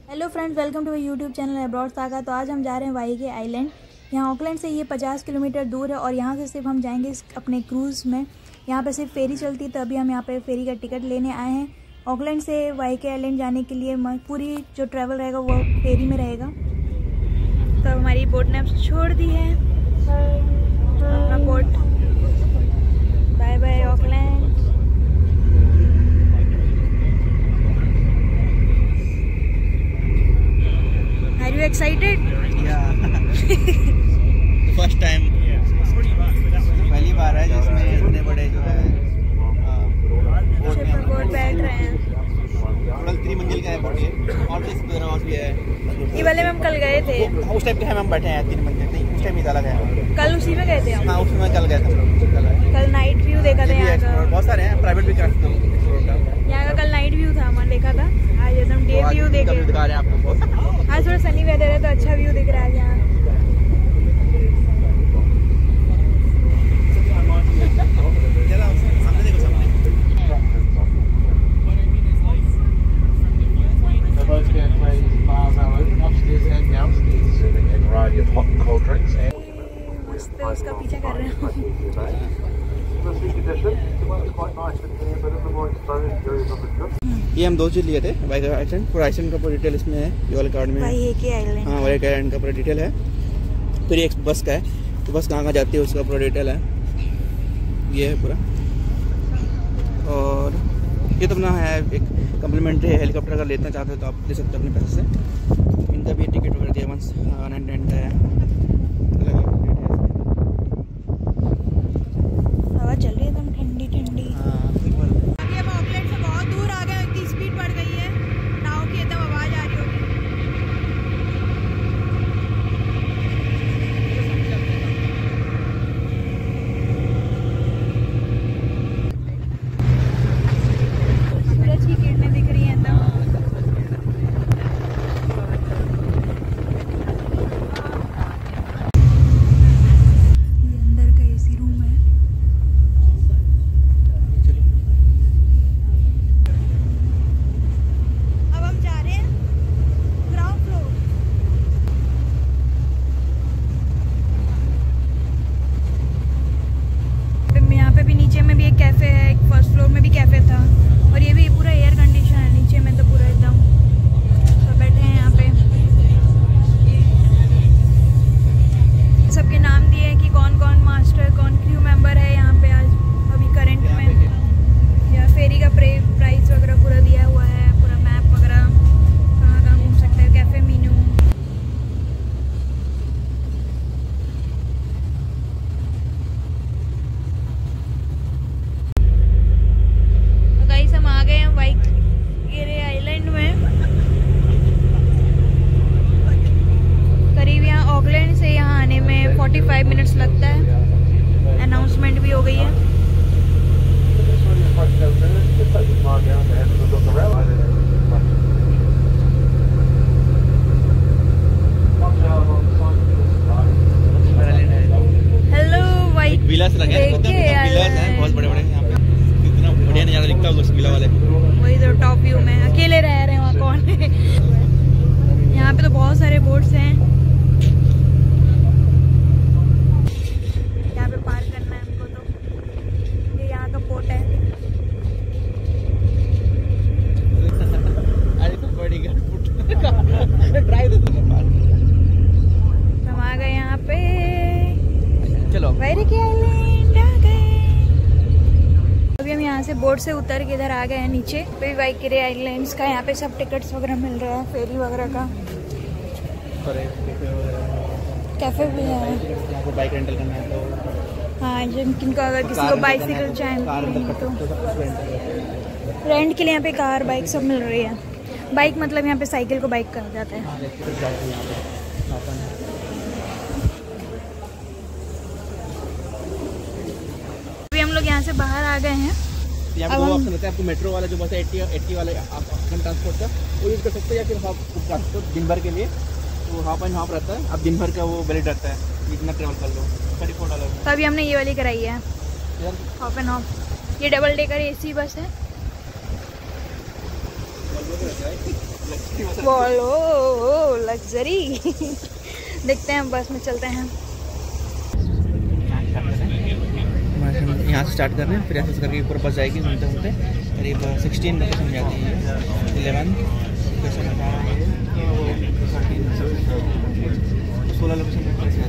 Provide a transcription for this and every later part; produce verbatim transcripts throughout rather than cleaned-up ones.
Hello friends, welcome to YouTube channel abroad saga. तो आज हम जा रहे हैं वाई के आइलैंड। यहाँ ऑकलैंड से ये पचास किलोमीटर दूर है और यहाँ से सिर्फ हम जाएंगे अपने क्रूज़ में। यहाँ पे सिर्फ फेरी चलती है, तो अभी हम यहाँ पे फेरी का टिकट लेने आए हैं। ऑकलैंड से वाई के आइलैंड जाने के लिए पूरी जो ट्रैवल रहेगा वो फेरी में रहेगा। तो हमारी बोट ने अब छोड़ दी है अपना boat. Bye bye Auckland. Are you excited? Yeah. First time. पहली बार है जिसमें इतने बड़े जो है बोट में बोट बैठ रहे हैं। टोटल तीन मंजिल का है बोट ये, और भी इसमें हाउस भी है। ये वाले में हम कल गए थे। उस टाइप के हम बैठे हैं तीन मंजिल नहीं, उस टाइम ही अलग है। कल उसी में गए थे हम। हाँ उसमें कल गए थे। कल नाइट व्यू देखा था यहाँ का। बहुत सारे हैं, प्राइवेट भी करते हैं। यहाँ का कल नाइट व्यू था, हमने देखा था। आज एकदम डे व्यू देखे दिखा रहे हैं आपको। आज थोड़ा सनी वेदर है तो अच्छा व्यू दिख रहा है यहाँ। उसका पीछा कर रहे हैं। ये हम दो चीज लिए थे, वाई के आइलैंड पूरा आइलैंड का पूरा डिटेल इसमें है, ये वाले कार्ड में। वाई के आइलैंड, हाँ वाई के आइलैंड का पूरा डिटेल है। फिर एक बस का है, तो बस कहाँ कहाँ जाती है उसका पूरा डिटेल है, ये है पूरा। और ये तो अपना है एक कम्प्लीमेंट्री हेलीकॉप्टर अगर लेना चाहते हो तो आप ले सकते हो अपने पैसे से। इनका भी टिकट वगैरह दिया वन नाइन टेन का है। हवा चल रही है एकदम ठंडी ठंडी। अभी हम ऑकलैंड से बहुत दूर आ गए, इतनी स्पीड बढ़ गई है, नाव की एकदम आवाज आ रही होगी। सूरज की किरणें दिख रही हैं एकदम। कैफे है, एक फर्स्ट फ्लोर में भी कैफे था, और ये भी पूरा एयर कंडीशन है नीचे में, तो पूरा एकदम सब बैठे हैं यहाँ पे। सबके नाम दिए हैं कि कौन कौन मास्टर कौन क्रू मेंबर है यहाँ पे आज अभी करंट में। या फेरी का प्राइस वगैरह पूरा दिया हुआ है, पूरा मैप वगैरह कहाँ कहाँ घूम सकते हैं, कैफे मीनू। हम आ गए हैं वाई के आइलैंड में। करीब यहाँ ऑकलैंड से यहाँ आने में पैंतालीस मिनट्स लगता है। अनाउंसमेंट भी हो गई है। हेलो वाई विलास लगे हैं, विलास हैं बहुत बड़े बड़े यहाँ पे। कितना बढ़िया नज़ारा दिखता होगा उस विला वाले। वही तो टॉप व्यू में अकेले रह रहे हैं, वहाँ कौन है। यहाँ पे तो बहुत सारे बोट्स हैं। यहाँ पे पार्क करना है हमको, तो ये यहाँ का बोट है। अरे तो बड़ी ड्राइव हम आ गए यहाँ पे। चलो वाई के आइलैंड आ गए। अभी हम यहाँ से बोट से उतर के इधर आ गए हैं नीचे। अभी वाई के आइलैंड्स का यहाँ पे सब टिकट्स वगैरह मिल रहे हैं, फेरी वगैरह का। कैफे भी है यहाँ पे, बाइक रेंटल करना है तो। हाँ, जिन किनको अगर किसी को बाइसिकल चाहिए तो रेंट के लिए यहाँ पे कार बाइक सब मिल रही है। बाइक मतलब यहाँ पे साइकिल को बाइक कहा जाता है। अभी हम लोग यहाँ से बाहर आ गए हैं। यहाँ पे दो ऑप्शन होता है आपको, मेट्रो वाला जो बस है अस्सी अस्सी वाले ऑप्शन ट्रांसपोर्ट का वो यूज़ कर सकते हैं, या फिर हाफ ट्रांसपोर्ट दिन भर के लिए तो हाफ एंड हाफ रहता है। अब दिन भर का वो वैलिड रहता है, जितना ट्रेवल कर लो थर्टी फोर डॉलर। तो अभी हमने ये वाली कराई है हाफ एंड हाफ। ये डबल डेकर एसी बस है। बोलो लग्जरी। देखते हैं बस में चलते हैं। यहाँ से स्टार्ट कर रहे हैं, फिर ऐसे करके ऊपर बस जाएगी घूमते घूमते करीब सिक्सटीन लोकेशन जाती है। इलेवन लोकेशन सोलह लोकेशन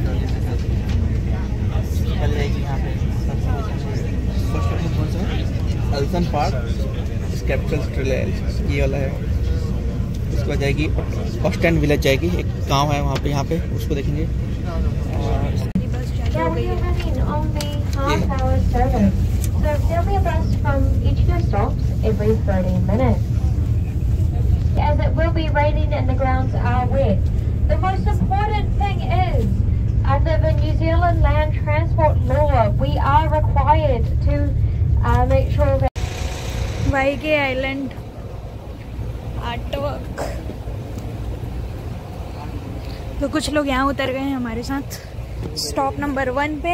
चल जाएगी यहाँ पे। फर्स्ट लोकेशन कौन सा है? अल्सन पार्क कैपिटल ट्रेल ये वाला है। उसके बाद जाएगी ऑस्टेंड विलेज जाएगी, एक गांव है वहाँ पे, यहाँ पे उसको देखेंगे। So there'll be a bus from each of your stops every thirty minutes. As it will be raining and the grounds are wet. The most important thing is, under the New Zealand land transport law, we are required to uh, make sure that Waiheke island artwork. तो कुछ लोग यहाँ उतर गए हैं हमारे साथ stop number one पे।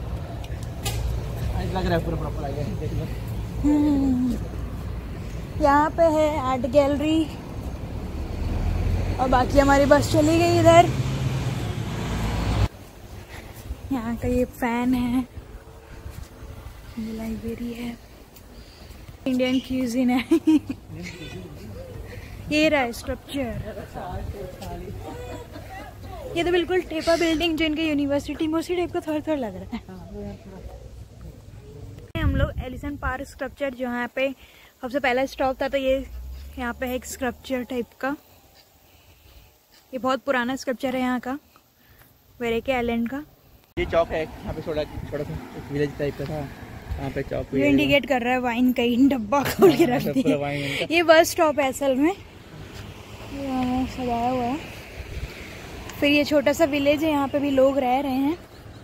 लग रहा है पूरा प्रॉपर आ गया। यहाँ पे है आर्ट गैलरी और बाकी हमारी बस चली गई इधर। यहाँ का ये फैन है, ये लाइब्रेरी है, इंडियन क्यूजिन है। ये रहा स्ट्रक्चर। ये तो बिल्कुल टेपा बिल्डिंग जो इनके यूनिवर्सिटी में उसी टाइप का थोड़ा थोड़ा लग रहा है। हम लोग एलिसन पार्क स्ट्रक्चर जो यहाँ पे सबसे पहला स्टॉप था, तो ये यहाँ पे है एक स्ट्रक्चर टाइप का। ये बहुत पुराना स्ट्रक्चर है यहाँ का, वाईके आइलैंड का। ये चौक है यहाँ पे, छोटा छोटा सा विलेज टाइप का था, यहाँ पे चौक ये इंडिकेट कर रहा है वाइन का डब्बा खोल के रख दिया। ये बस स्टॉप है असल में, ये सजाया हुआ है। फिर ये छोटा सा विलेज है, यहाँ पे भी लोग रह रहे हैं।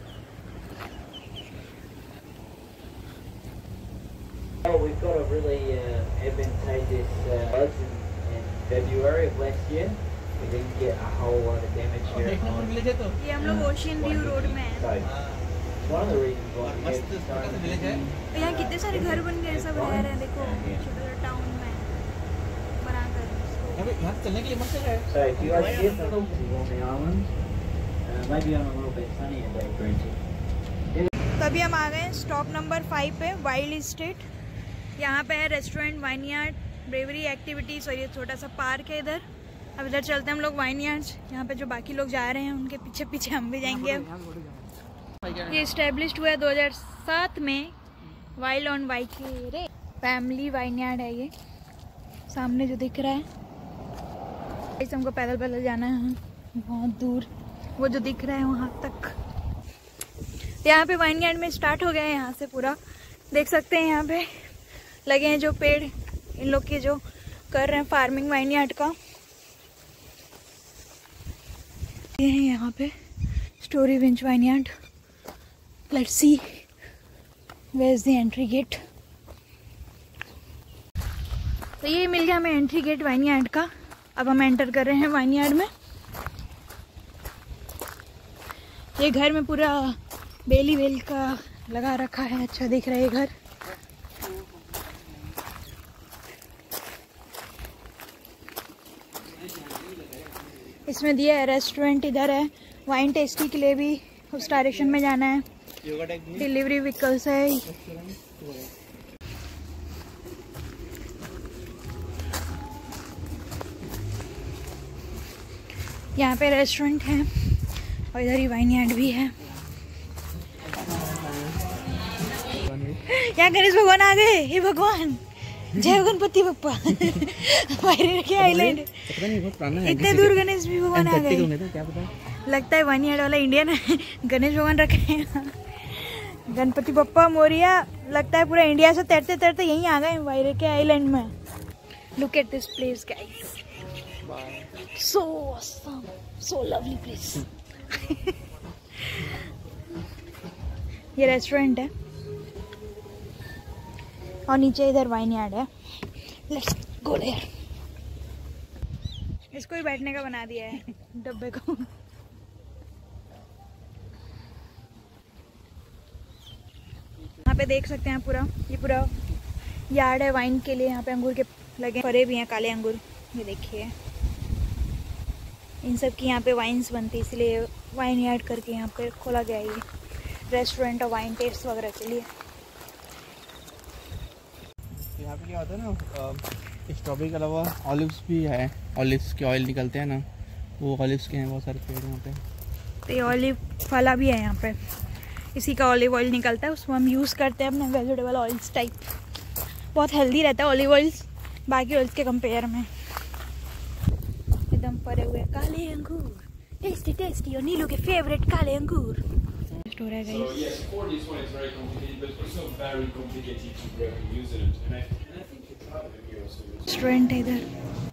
Oh, we've got a really uh, advantageous uh, floods in, in February of last year. We didn't get a whole lot of damage here. ये हम लोग ओशियन व्यू रोड में हैं। So, it's one of the reasons why we have so many. यहाँ कितने सारे घर बन गए, सब रह रहे हैं। देखो छोटा सा टाउन में बनाकर। यहाँ चलने के लिए मस्त है। So if you guys get the on the island, uh, maybe on a little bit sunnier day, Bridget. तभी हम आ गए स्टॉप नंबर फाइव पे, वाइल्ड स्टेट। यहाँ पे है रेस्टोरेंट, वाइनयार्ड, ब्रेवरी एक्टिविटीज और ये छोटा सा पार्क है इधर। अब इधर चलते हैं हम लोग वाइनयार्ड्स। यहाँ पे जो बाकी लोग जा रहे हैं उनके पीछे पीछे हम भी जाएंगे। अब ये इस्टेब्लिश्ड हुआ है दो हज़ार सात में। Wild On Waiheke family vineyard है ये, सामने जो दिख रहा है। इस हमको पैदल पैदल जाना है बहुत दूर, वो जो दिख रहा है वहाँ तक। यहाँ पे वाइनयार्ड में स्टार्ट हो गया है, यहाँ से पूरा देख सकते हैं। यहाँ पे लगे हैं जो पेड़, इन लोग के जो कर रहे हैं फार्मिंग वाइनयार्ड का। ये है यहाँ पे Stonyridge vineyard. Let's see where is the entry gate. तो ये मिल गया हमें एंट्री गेट वाइनयार्ड का। अब हम एंटर कर रहे हैं वाइनयार्ड में। ये घर में पूरा बेली वेल का लगा रखा है, अच्छा दिख रहा है ये घर। इसमें दिया है रेस्टोरेंट, इधर है वाइन टेस्टी के लिए भी उस डायरेक्शन में जाना है। डिलीवरी व्हीकल्स है। यहाँ पे रेस्टोरेंट है और इधर ही वाइनयार्ड भी है। यहाँ गणेश भगवान आ गए। हे भगवान, जय गणपति बप्पा। वाईके आइलैंड इतने दूर गणेश भी भगवान आ गए। लगता है वाइनयार्ड वाला इंडियन है, गणेश भगवान रखे हैं। गणपति बप्पा मोरिया। लगता है पूरा इंडिया से तैरते तैरते यहीं आ गए वाईके आइलैंड में। Look at this place guys, so awesome, so lovely place. ये रेस्टोरेंट है और नीचे इधर वाइनयार्ड है। Let's go there. इसको ही बैठने का बना दिया है डब्बे को। यहाँ पे देख सकते हैं पूरा, ये पूरा यार्ड है वाइन के लिए। यहाँ पे अंगूर के लगे, फरे भी हैं काले अंगूर। ये देखिए इन सब की यहाँ पे वाइन्स बनती है, इसलिए वाइन यार्ड करके यहाँ पे खोला गया है ये रेस्टोरेंट और वाइन टेस्ट वगैरह के लिए। यहाँ पे क्या होता है ना, स्ट्रॉबेरी के अलावा ऑलिव्स भी है, ऑलिव्स के ऑयल निकलते हैं ना, वो ऑलिव्स के हैं बहुत सारे पेड़ यहाँ पे। तो ये ऑलिव फला भी है यहाँ पे, इसी का ऑलिव ऑयल निकलता है, उसको हम यूज़ करते हैं अपने वेजिटेबल ऑयल्स टाइप। बहुत हेल्दी रहता है ऑलिव ऑयल्स बाकी ऑयल्स के कंपेयर में। एकदम परे हुए काले अंगूर, टेस्टी टेस्टी, और नीलू के फेवरेट काले अंगूर। स्टोर है गाइस। रेस्टोरेंट है इधर,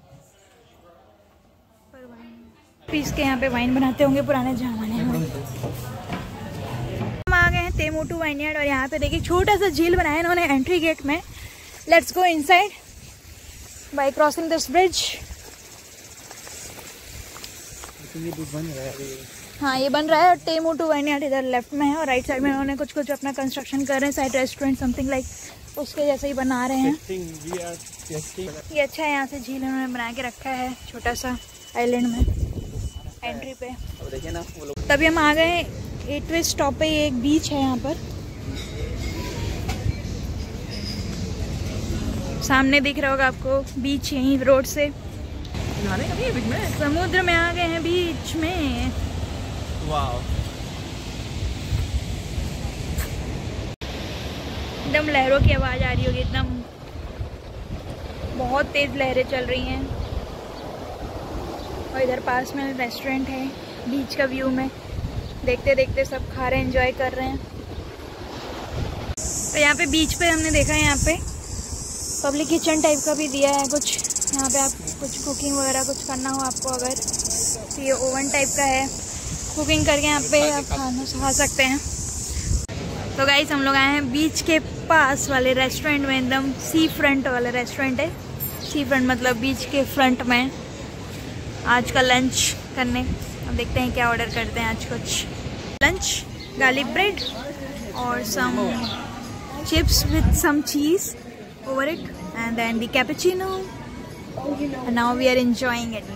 पीस के यहाँ पे वाइन बनाते होंगे पुराने जमाने में। हम आ गए हैं तेमोटू वाइनयार्ड और यहाँ पे देखिए छोटा सा झील बनाया है इन्होंने एंट्री गेट में। Let's go inside by crossing this bridge. ये बन रहा है, हाँ ये बन रहा है, और टेमोटू वाइनयार्ड इधर लेफ्ट में है और राइट साइड में उन्होंने कुछ कुछ अपना कंस्ट्रक्शन कर रहे हैं, साइड रेस्टोरेंट समथिंग लाइक उसके जैसे ही बना रहे हैं। ये अच्छा है, यहाँ से झील उन्होंने बना के रखा है छोटा सा आइलैंड में एंट्री पे। देखिए ना वो लोग। तभी हम आ गए एटवे स्टॉप पे, ये एक बीच है यहाँ पर सामने दिख रहा होगा आपको, बीच यहीं रोड से। नहाने का नहीं है बीच में, समुद्र में आ गए हैं बीच में। वाह एकदम लहरों की आवाज आ रही होगी, एकदम बहुत तेज लहरें चल रही हैं। और इधर पास में रेस्टोरेंट है, बीच का व्यू में देखते देखते सब खा रहे हैं, एंजॉय कर रहे हैं। तो यहाँ पे बीच पे हमने देखा है यहाँ पे पब्लिक किचन टाइप का भी दिया है कुछ, यहाँ पे आप कुछ कुकिंग वगैरह कुछ करना हो आपको अगर, तो ये ओवन टाइप का है, कुकिंग करके यहाँ पे आप खाना खा सकते हैं। तो गाइस हम लोग आए हैं बीच के पास वाले रेस्टोरेंट में, एकदम सी फ्रंट वाला रेस्टोरेंट है। सी फ्रंट मतलब बीच के फ्रंट में आज का लंच करने। अब देखते हैं क्या ऑर्डर करते हैं आज। कुछ लंच, गार्लिक ब्रेड और some chips with some cheese over it and then the cappuccino and now we are enjoying it।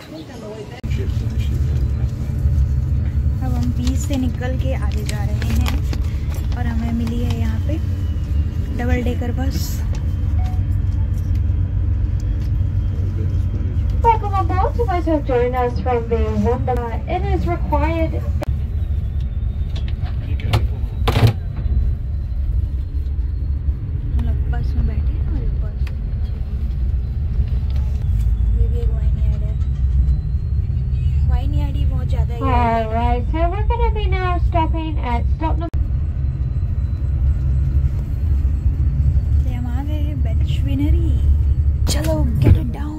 अब हम बीच से निकल के आगे जा रहे हैं और हमें मिली है यहाँ पे double decker bus. Welcome aboard to those who have joined us from the Wonder. It is required. बस में बैठे हैं और बस ये भी एक वाइन यार्ड है, वाइन यार्ड ही बहुत ज़्यादा है। Alright, so we're going to be now stopping at stop number. हम आ गए हैं बेचविनरी, चलो गेट इट डाउन।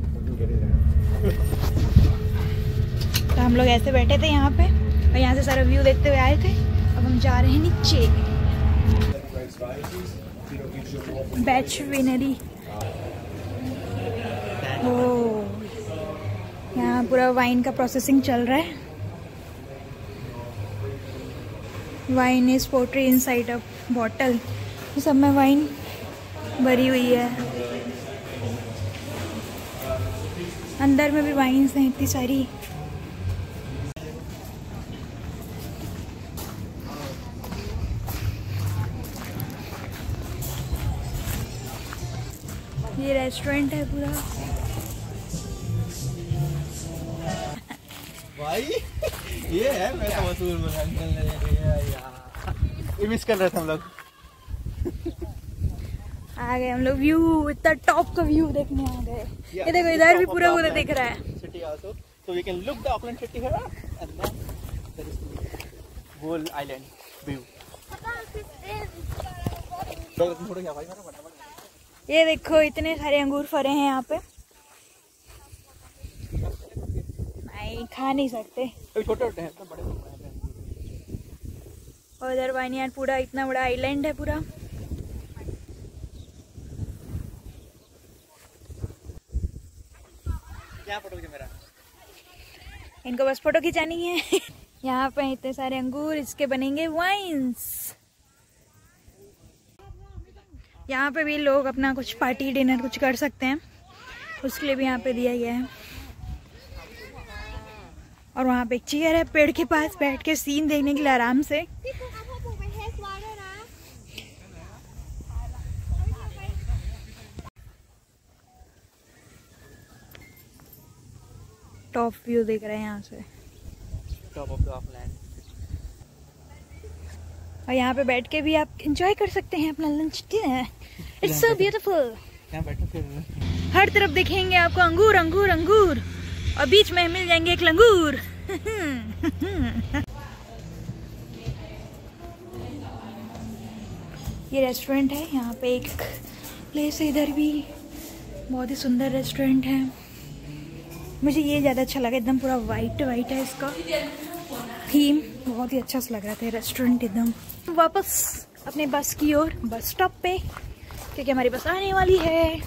तो हम लोग ऐसे बैठे थे यहाँ पे और यहाँ से सारा व्यू देखते हुए आए थे। अब हम जा रहे हैं नीचे बेचविनरी। ओ यहाँ पूरा वाइन का प्रोसेसिंग चल रहा है। Wine is poetry inside a bottle, सब में वाइन भरी हुई है। अंदर में भी वाइन्स हैं इतनी सारी। ये रेस्टोरेंट है पूरा। भाई ये है, मैं तो वसूल ये मिस कर रहे थे हम लोग। आ गए हम लोग, व्यू इतना टॉप का व्यू देखने आ गए। ये देखो इधर भी पूरा पूरा दिख रहा है city also, so we can look the Auckland city here and then there is the whole island view. थोड़ा क्या भाई मेरा ये देखो इतने सारे अंगूर फरे हैं यहाँ पे, नहीं खा नहीं सकते। छोटे छोटे हैं तो बड़े बड़े। और इधर वाइनयार्ड पूरा इतना बड़ा आइलैंड है पूरा। क्या फोटो खींचे मेरा? इनको बस फोटो खिंचानी है। यहाँ पे इतने सारे अंगूर, इसके बनेंगे वाइन्स। यहाँ पे भी लोग अपना कुछ पार्टी डिनर कुछ कर सकते हैं। उसके लिए भी यहाँ पे दिया गया है। और वहाँ पे एक चेयर है पेड़ के पास बैठ के सीन देखने के लिए आराम से। टॉप व्यू दिख रहा है यहाँ से, टॉप ऑफ द लैंड। और यहाँ पे बैठ के भी आप एंजॉय कर सकते हैं अपना lunch dinner. It's so beautiful. यहाँ बैठो फिर हर तरफ दिखेंगे आपको अंगूर अंगूर अंगूर, और बीच में मिल जाएंगे एक लंगूर। ये रेस्टोरेंट है, यहाँ पे एक प्लेस है, इधर भी बहुत ही सुंदर रेस्टोरेंट है। मुझे ये ज़्यादा अच्छा लगा, एकदम पूरा वाइट वाइट है इसका थीम, बहुत ही अच्छा सा लग रहा था रेस्टोरेंट एकदम। वापस अपने बस की ओर, बस स्टॉप पे, क्योंकि हमारी बस आने वाली है।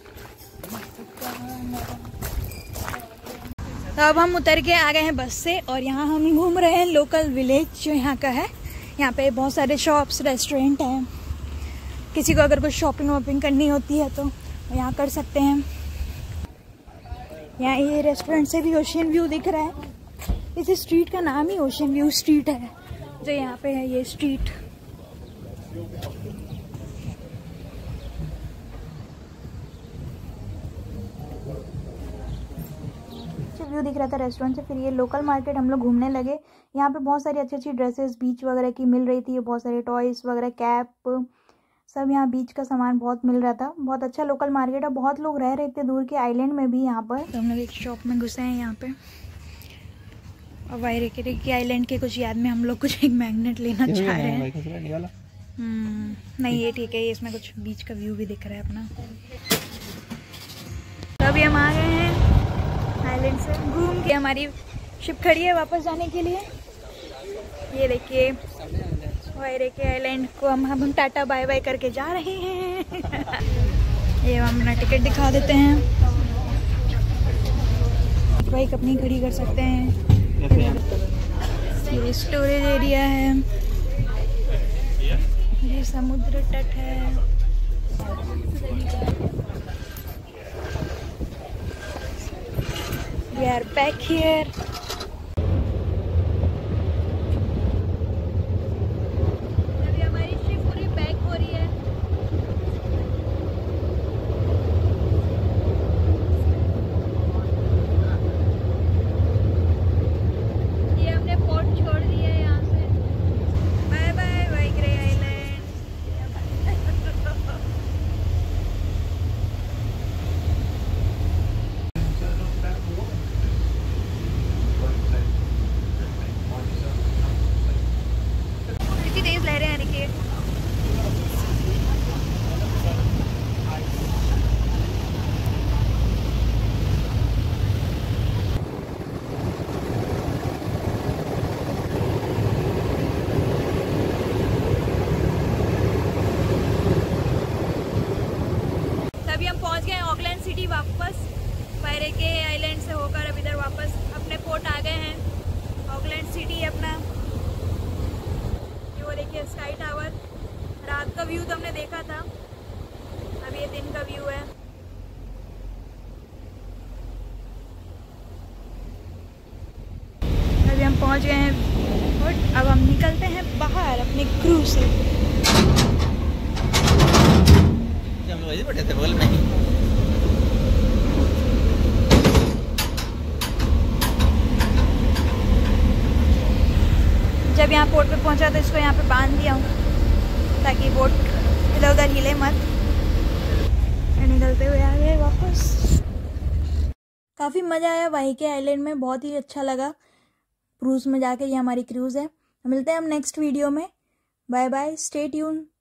तो अब हम उतर के आ गए हैं बस से, और यहाँ हम घूम रहे हैं लोकल विलेज जो यहाँ का है। यहाँ पे बहुत सारे शॉप्स रेस्टोरेंट हैं, किसी को अगर कुछ शॉपिंग वॉपिंग करनी होती है तो यहाँ कर सकते हैं। यहाँ ये रेस्टोरेंट से भी ओशियन व्यू दिख रहा है। इस स्ट्रीट का नाम ही ओशियन व्यू स्ट्रीट है, जो यहाँ पे है ये स्ट्रीट। व्यू दिख रहा था रेस्टोरेंट से। फिर ये लोकल मार्केट हम लोग घूमने लगे। यहाँ पे बहुत सारी अच्छी अच्छी ड्रेसेस बीच वगैरह की मिल रही थी, बहुत सारे टॉयज वगैरह, कैप, सब यहाँ बीच का सामान बहुत मिल रहा था। बहुत अच्छा लोकल मार्केट है, बहुत लोग रह रहे थे दूर के आइलैंड में भी यहाँ पर। तो हम लोग एक शॉप में घुसे हैं यहाँ पे, और वायरेके की आइलैंड के कुछ याद में हम लोग कुछ एक मैग्नेट लेना चाह रहे हैं। हम्म नहीं ये ठीक है, इसमें कुछ बीच का व्यू भी दिख रहा है अपना। तो अभी हम आ गए हैं आइलैंड से घूम के। हमारी शिप खड़ी है वापस जाने के लिए। ये देखिए वायरेके आइलैंड को हम हम टाटा बाय बाय करके जा रहे हैं। ये हम अपना टिकट दिखा देते हैं, बाइक अपनी खड़ी कर सकते हैं। ये स्टोरेज एरिया है, ये समुद्र तट है। We are back here. वापस वायरेके आइलैंड से होकर अब इधर वापस अपने पोर्ट आ गए हैं। ऑकलैंड सिटी है अपना। ये वो देखिए स्काई टावर। रात का व्यू तो हमने देखा था, अब ये दिन का व्यू है। अभी हम पहुंच गए हैं और अब हम निकलते हैं बाहर अपने क्रूज से। हम लोग वही बैठे थे बगल में ही। जब यहाँ पोर्ट पे पहुँचा तो इसको यहाँ पे बांध दिया हूँ ताकि बोट इधर उधर हिले मत। निकलते हुए आ गए वापस। काफ़ी मज़ा आया वायरेके आइलैंड में, बहुत ही अच्छा लगा क्रूज़ में जाके। ये हमारी क्रूज़ है। मिलते हैं हम नेक्स्ट वीडियो में। Bye bye, stay tune.